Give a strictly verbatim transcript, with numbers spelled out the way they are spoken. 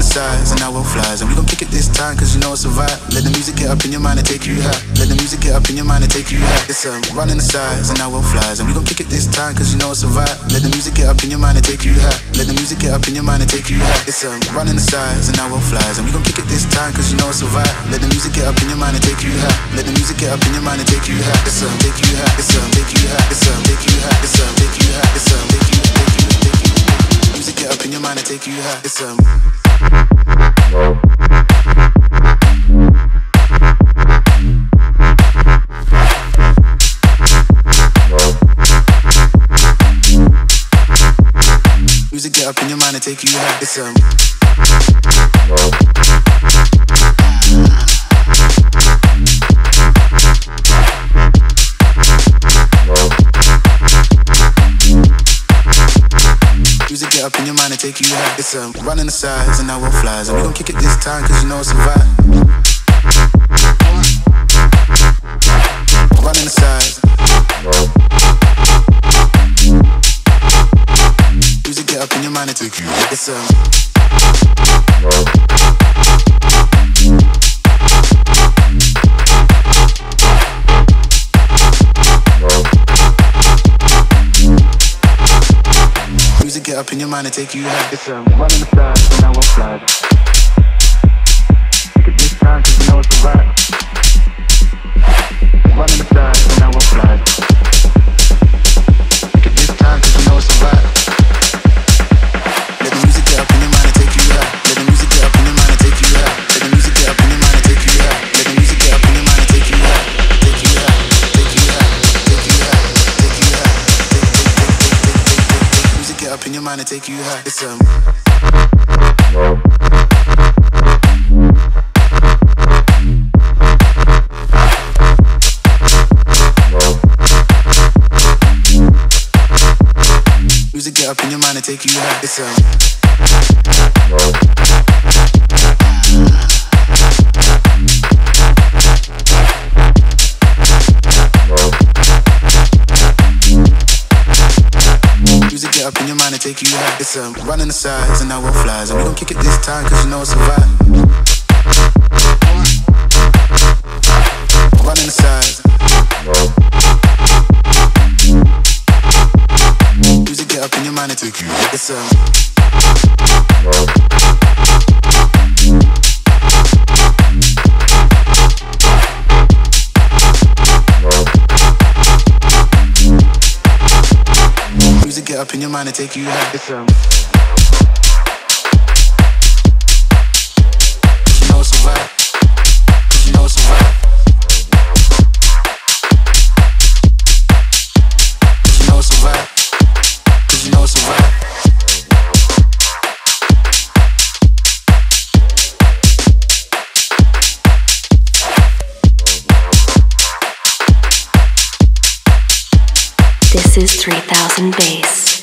the sides and now we'll flies. And we gon' kick it this time cause you know it's a vibe. Let the music get up in your mind and take you high. Let the music get up in your mind and take you high. It's um, running the sides and now we'll flies. And we gon' kick it this time cause you know it's a vibe. Let the music get up in your mind and take you high. Let the music get up in your mind and take you high. It's um, running the sides and now we'll flies. And we gon' kick it this time cause you know it's a vibe. Let the music get up in your mind and take you high. Let the music get up in your mind and take you high. It's um, take you high. It's um, take you high. It's um, take you high. It's um, take you high. It's um, take you, take you, take you. Music get up in your mind and take you high. It's um. Music get up in your mind and take you high. It's um. Music get up in your mind and take you high. It's um, running the sides and now we'll flies. And we gon' kick it this time cause you know it's a vibe. Running the sides. Music get up in your mind and take you high. It's um. Music get up in your mind and take you high. It's um, running the sides and now we'll fly. Take it this time cause you know it's a vibe. Running the sides and now we'll fly. Take it this time cause you know it's a vibe. Let the music get up in your mind and take you high. Let the music get up in your mind and take you high. Let the music get up in your mind and take you high. Let the music get up in your mind and take you high. Take you high. Take you high. Take you high. Take you high. Music get up in your mind and take you high. It's um. Music get up in your mind and take you high. It's um. Music get up in your mind and take you high. It's um, running the sides and now we'll flies. And we gon' kick it this time cause you know it's a vibe. Running the sides. Music get up in your mind and take you high. It's um. Music get up in your mind and take you high. It's um. You know it's a vibe. You know it's a vibe. You know it's a vibe. You know it's a vibe. This is three thousand Bass.